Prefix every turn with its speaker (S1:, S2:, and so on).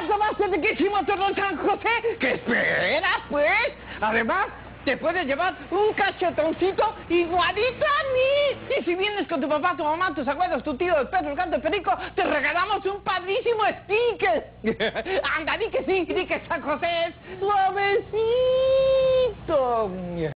S1: acabaste de que hicimos todo San José? ¿Qué esperas, pues? Además, te puedes llevar un cachetoncito igualito a mí. Y si vienes con tu papá, tu mamá, tus abuelos, tu tío, el perro, el gato, el perico, te regalamos un padrísimo sticker. Anda, di que sí, di que San José es suavecito.